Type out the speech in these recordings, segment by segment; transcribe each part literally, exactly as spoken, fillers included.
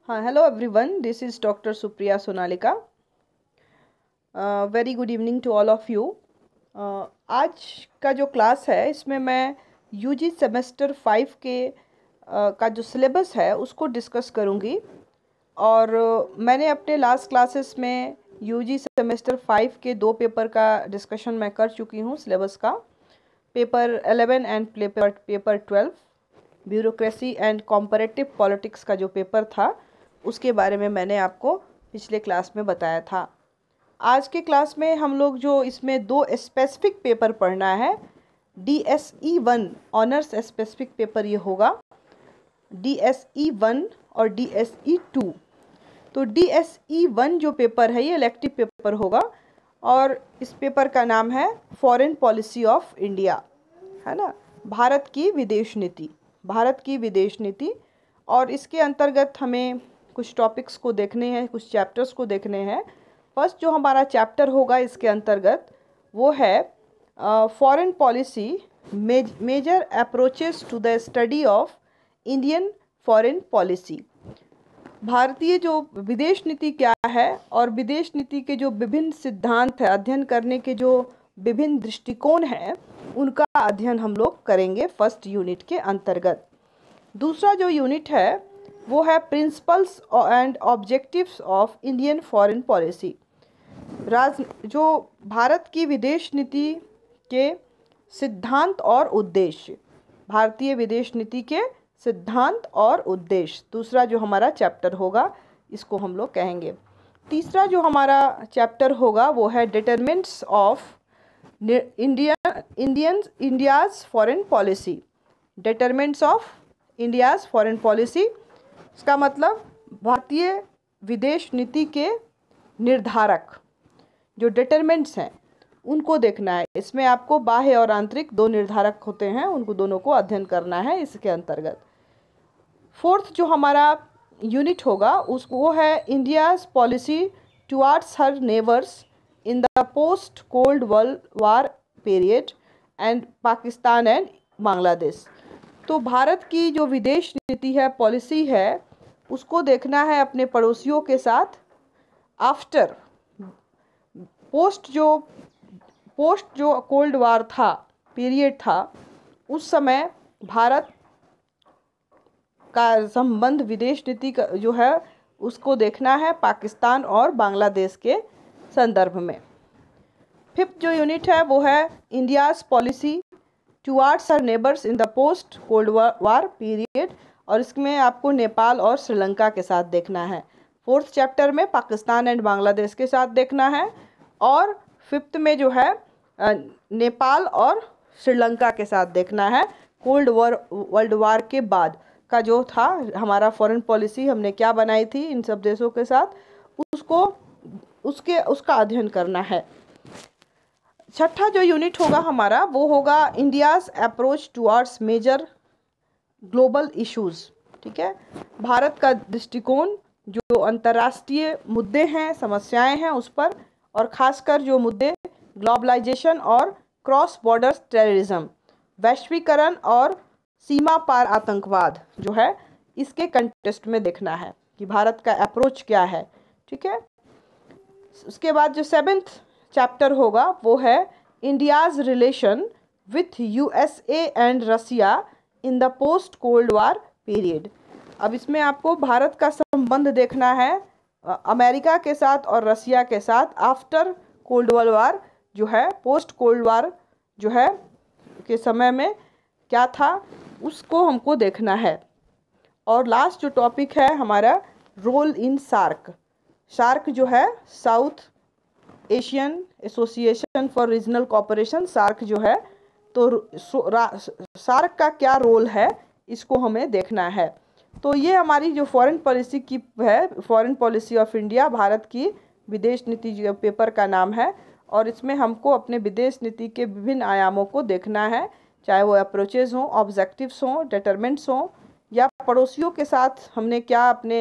हाँ, hello everyone, this is doctor Supriya Sonalika. Very good evening to all of you. आज का जो क्लास है इसमें मैं यूजी सेमेस्टर फाइव के uh, का जो सिलेबस है उसको डिस्कस करूँगी। और uh, मैंने अपने लास्ट क्लासेस में यूजी सेमेस्टर फाइव के दो पेपर का डिस्कशन मैं कर चुकी हूँ सिलेबस का। Paper eleven and paper paper twelve, bureaucracy and comparative politics का जो पेपर था उसके बारे में मैंने आपको पिछले क्लास में बताया था। आज के क्लास में हम लोग जो इसमें दो स्पेसिफिक पेपर पढ़ना है, D S E one honours specific paper ये होगा, डी एस ई वन और डी एस ई टू। तो डी एस ई वन जो पेपर है ये इलेक्टिव पेपर होगा और इस पेपर का नाम है फॉरेन पॉलिसी ऑफ इंडिया, है ना, भारत की विदेश नीति, भारत की विदेश नीति। और इसके अंतर्गत हमें कुछ टॉपिक्स को देखने हैं, कुछ चैप्टर्स को देखने हैं। फर्स्ट जो हमारा चैप्टर होगा इसके अंतर्गत वो है foreign policy, major approaches to the study of Indian foreign policy. भारतीय जो विदेश नीति क्या है और विदेश नीति के जो विभिन्न सिद्धांत है, अध्ययन करने के जो विभिन्न दृष्टिकोण हैं, उनका अध्ययन हम लोग करेंगे फर्स्ट यूनिट के अंतर्गत। दूसरा जो यूनिट है वो है principles and objectives of Indian foreign policy. राज जो भारत की विदेश नीति के सिद्धांत और उद्देश्य, भारतीय विदेश नीति के सिद्धांत और उद्देश्य, दूसरा जो हमारा चैप्टर होगा इसको हम लोग कहेंगे। तीसरा जो हमारा चैप्टर होगा वो है determinants of India Indian India's foreign policy, determinants of India's foreign policy. इसका मतलब भारतीय विदेश नीति के निर्धारक जो डिटरमिनेंट्स हैं उनको देखना है। इसमें आपको बाह्य और आंतरिक दो निर्धारक होते हैं, उनको दोनों को अध्ययन करना है इसके अंतर्गत। फोर्थ जो हमारा यूनिट होगा उसको वो है India's policy towards her neighbours in the post cold world war period and Pakistan and Bangladesh. तो भारत की जो विदेश नीति है, पॉलिसी है, उसको देखना है अपने पड़ोसियों के साथ आफ्टर पोस्ट जो पोस्ट जो कोल्ड वार था, पीरियड था, उस समय भारत का संबंध विदेश नीति का जो है उसको देखना है पाकिस्तान और बांग्लादेश के संदर्भ में। फिफ्थ जो यूनिट है वो है India's policy towards her neighbours in the post cold war period, और इसमें आपको नेपाल और श्रीलंका के साथ देखना है। फोर्थ चैप्टर में पाकिस्तान एंड बांग्लादेश के साथ देखना है और फिफ्थ में जो है नेपाल और श्रीलंका के साथ देखना है। कोल्ड वॉर वर्ल्ड वार के बाद का जो था हमारा फॉरेन पॉलिसी, हमने क्या बनाई थी इन सब देशों के साथ, उसको उसके उसका अध्ययन करना है। छठा जो यूनिट होगा हमारा वो होगा India's approach towards major global issues. ठीक है, भारत का दृष्टिकोण जो अंतर्राष्ट्रीय मुद्दे हैं, समस्याएं हैं उस पर, और ख़ासकर जो मुद्दे ग्लोबलाइजेशन और क्रॉस बॉर्डर टेररिज्म, वैश्वीकरण और सीमा पार आतंकवाद जो है, इसके कंटेक्स्ट में देखना है कि भारत का अप्रोच क्या है। ठीक है, उसके बाद जो सेवेंथ चैप्टर होगा वो है India's relation with USA and Russia in the post cold war period. अब इसमें आपको भारत का संबंध देखना है अमेरिका के साथ और रसिया के साथ आफ्टर कोल्ड वार जो है, पोस्ट कोल्ड वार जो है के समय में क्या था उसको हमको देखना है। और लास्ट जो टॉपिक है हमारा रोल इन सार्क, सार्क जो है South Asian Association for Regional Cooperation, SAARC जो है, तो सार्क का क्या रोल है इसको हमें देखना है। तो ये हमारी जो फॉरेन पॉलिसी की है, foreign policy of India, Bharat की विदेश नीति जो पेपर का नाम है, और इसमें हमको अपने विदेश नीति के विभिन्न आयामों को देखना है, चाहे वो अप्रोचेज हों, ऑब्जेक्टिव्स हों, डिटरमिनेंट्स हों, या पड़ोसियों के साथ हमने क्या अपने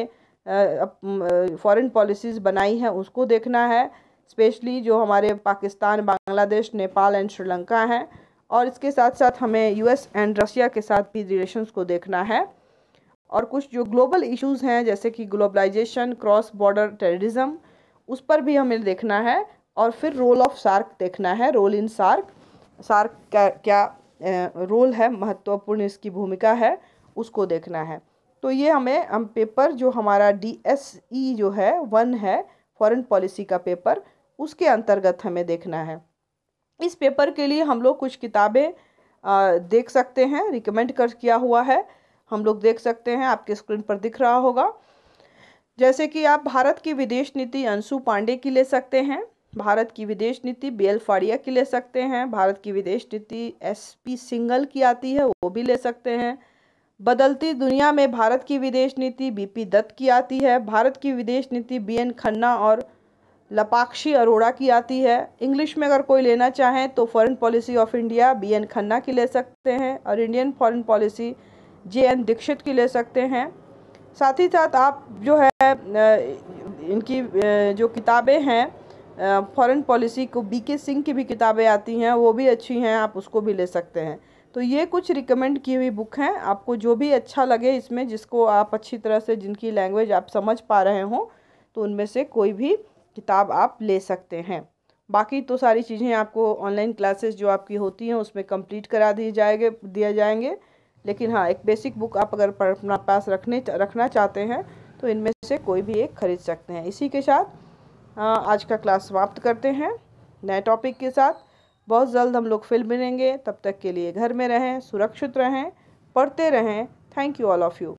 फॉरेन पॉलिसीज़ बनाई हैं उसको देखना है, स्पेशली जो हमारे पाकिस्तान, बांग्लादेश, नेपाल एंड श्रीलंका हैं, और इसके साथ साथ हमें यूएस एंड रशिया के साथ भी रिलेशंस को देखना है। और कुछ जो ग्लोबल इश्यूज़ हैं जैसे कि ग्लोबलाइजेशन, क्रॉस बॉर्डर टेररिज्म, उस पर भी हमें देखना है। और फिर रोल ऑफ सार्क देखना है, रोल इन सार्क, सार्क का क्या रोल है, महत्वपूर्ण इसकी भूमिका है, उसको देखना है। तो ये हमें हम पेपर जो हमारा डी एस ई जो है वन है, फॉरेन पॉलिसी का पेपर, उसके अंतर्गत हमें देखना है। इस पेपर के लिए हम लोग कुछ किताबें देख सकते हैं, रिकमेंड कर किया हुआ है, हम लोग देख सकते हैं, आपके स्क्रीन पर दिख रहा होगा। जैसे कि आप भारत की विदेश नीति अंशु पांडे की ले सकते हैं, भारत की विदेश नीति बी एल फाड़िया की ले सकते हैं, भारत की विदेश नीति एस पी सिंघल की आती है, वो भी ले सकते हैं। बदलती दुनिया में भारत की विदेश नीति बी पी दत्त की आती है, भारत की विदेश नीति बी एन खन्ना और लपाक्षी अरोड़ा की आती है। इंग्लिश में अगर कोई लेना चाहें तो foreign policy of India B N Khanna की ले सकते हैं, और Indian foreign policy J N Dikshit की ले सकते हैं। साथ ही साथ आप जो है इनकी जो किताबें हैं फॉरेन पॉलिसी को, बी के सिंह की भी किताबें आती हैं, वो भी अच्छी हैं, आप उसको भी ले सकते हैं। तो ये कुछ रिकमेंड की हुई बुक हैं, आपको जो भी अच्छा लगे इसमें, जिसको आप अच्छी तरह से, जिनकी लैंग्वेज आप समझ पा रहे हों, तो उनमें से कोई भी किताब आप ले सकते हैं। बाकी तो सारी चीज़ें आपको ऑनलाइन क्लासेस जो आपकी होती हैं उसमें कंप्लीट करा दी जाएंगे दिया जाएंगे। लेकिन हाँ, एक बेसिक बुक आप अगर अपना पास रखने रखना चाहते हैं तो इनमें से कोई भी एक खरीद सकते हैं। इसी के साथ आज का क्लास समाप्त करते हैं नए टॉपिक के साथ। बहुत जल्द हम लोग फिर मिलेंगे, तब तक के लिए घर में रहें, सुरक्षित रहें, पढ़ते रहें। Thank you all of you.